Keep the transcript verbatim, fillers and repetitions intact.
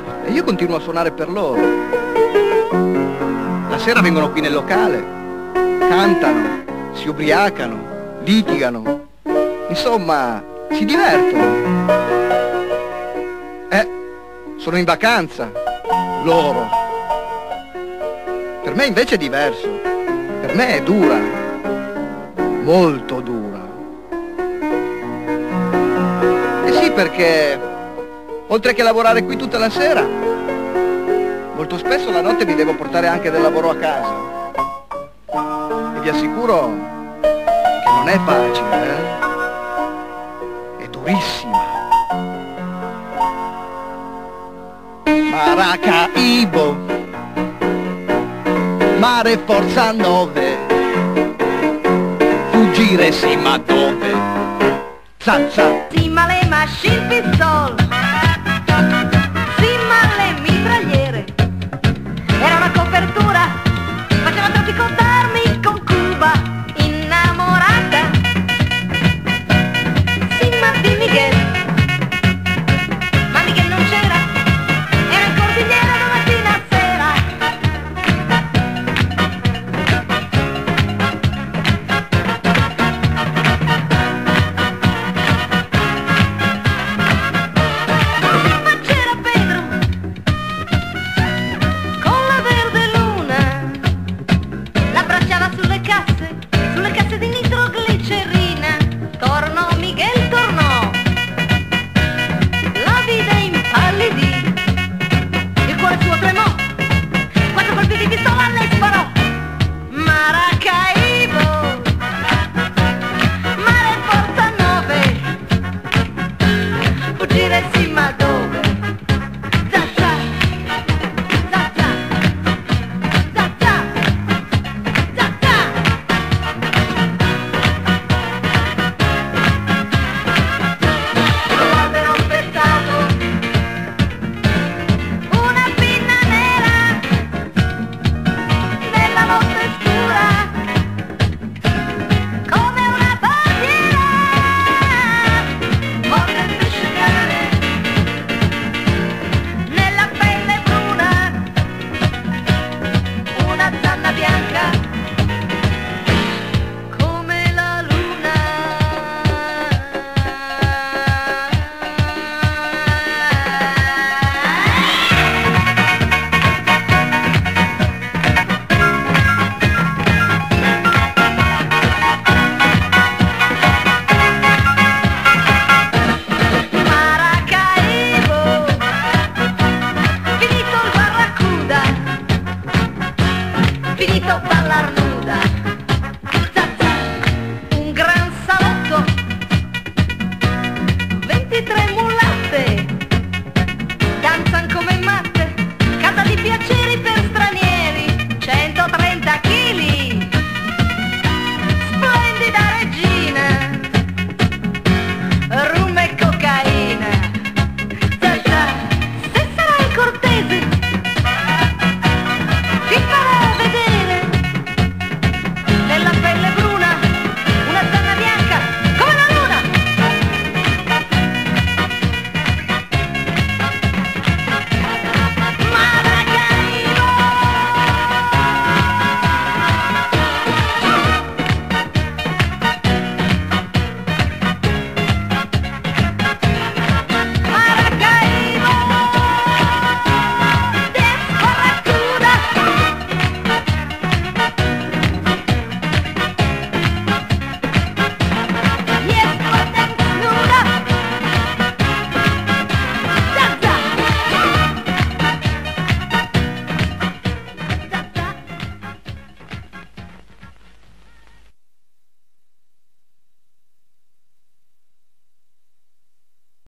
e io continuo a suonare per loro. La sera vengono qui nel locale, cantano, si ubriacano, litigano, insomma, si divertono. Eh, sono in vacanza, loro. Per me invece è diverso, per me è dura, molto dura. E sì, perché oltre che lavorare qui tutta la sera, molto spesso la notte mi devo portare anche del lavoro a casa. E vi assicuro che non è facile, eh? È durissima. Maracaibo, mare forza nove, fuggire sì ma dove? Zanza. Sì ma le machine pistol.